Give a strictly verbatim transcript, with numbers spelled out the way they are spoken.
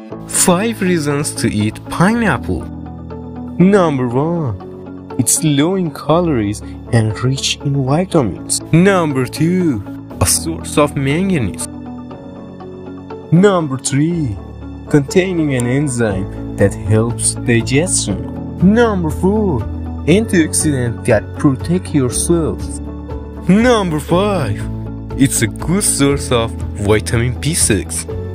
five reasons to eat pineapple. Number one. It's low in calories and rich in vitamins. Number two. A source of manganese. Number three. Containing an enzyme that helps digestion. Number four. Antioxidant that protect your cells. Number five. It's a good source of vitamin B six.